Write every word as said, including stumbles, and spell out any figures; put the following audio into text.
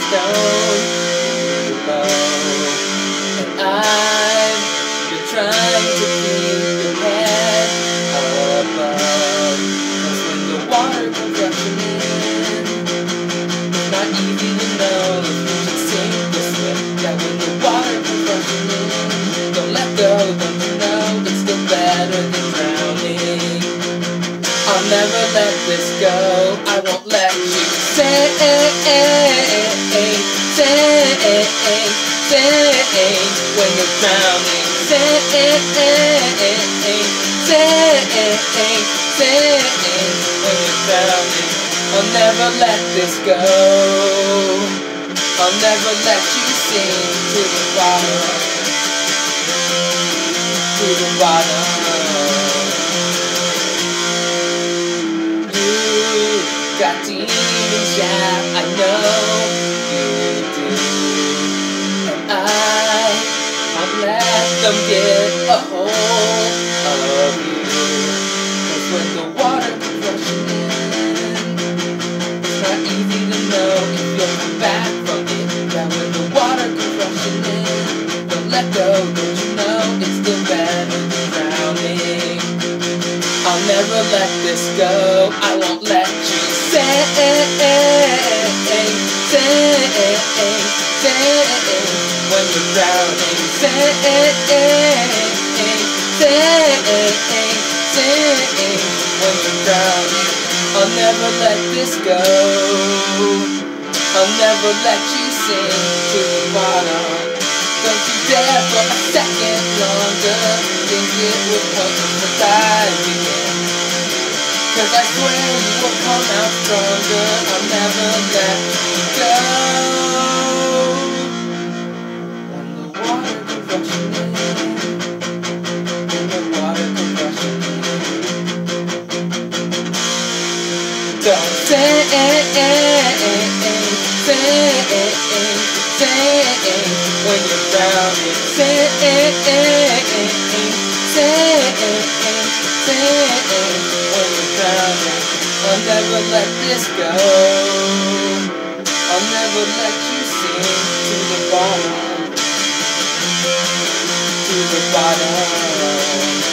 stone below. And I've been trying to keep your head above, 'cause when the water comes rushing in, it's not easy to know if you should sink or swim. Yeah, when the water comes rushing in, don't let go, don't you know it's still better than drowning. I'll never let this go, I won't let you sink, sink, sink when you're drowning. Sink, sink, sink when you're drowning. I'll never let this go, I'll never let you sink to the bottom, to the bottom. Got demons, yeah, I know you do. And I, I've let them get a hold of you. 'Cause when the water comes rushing in, it's not easy to know if you'll come back from it. Yeah, when the water comes rushing in, don't let go, don't you know it's still better than drowning. I'll never let this go, I won't let you sink, sink, sink when you're drowning. Sink, sink, sink when you're drowning. I'll never let this go, I'll never let you sink to the bottom. Don't you dare for a second longer think it would help us to dive again. 'Cause I swear you will come out stronger, I'll never let you go. When the water comes rushing in, when the water comes rushing in, don't sink, sink, sink when you're drowning. Sink, sink, sink when you're drowning. I'll never let this go, I'll never let you sink to the bottom, to the bottom.